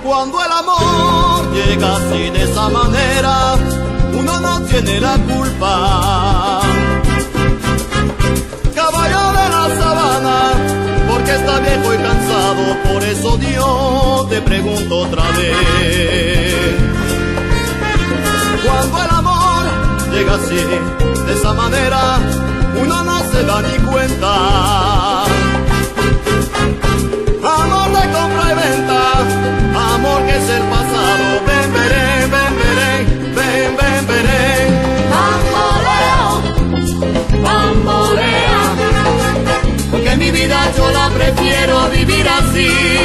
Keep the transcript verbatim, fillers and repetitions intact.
Cuando el amor llega así de esa manera, uno no tiene la culpa. Caballo de la sabana, porque está viejo y cansado, por eso yo te pregunto otra vez. Cuando el amor llega así, de esa manera, uno no se da ni cuenta. Amor de compra y venta, amor que es el pasado. Ven, veré, ven, veré, ven, ven, veré. Bamboleo, bambolea, Porque mi vida yo la prefiero vivir así.